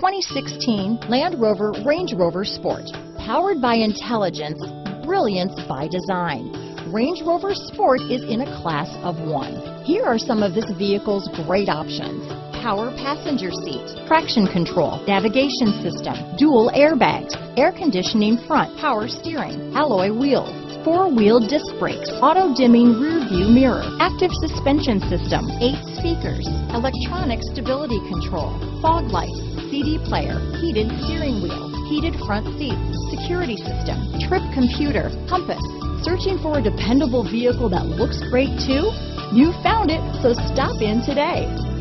2016 Land Rover Range Rover Sport. Powered by intelligence, brilliance by design, Range Rover Sport is in a class of one. Here are some of this vehicle's great options: power passenger seat, traction control, navigation system, dual airbags, air conditioning front, power steering, alloy wheels, four-wheel disc brakes, auto-dimming rear-view mirror, active suspension system, 8 speakers, electronic stability control, fog lights, CD player, heated steering wheel, heated front seats, security system, trip computer, compass. Searching for a dependable vehicle that looks great too? You found it, so stop in today.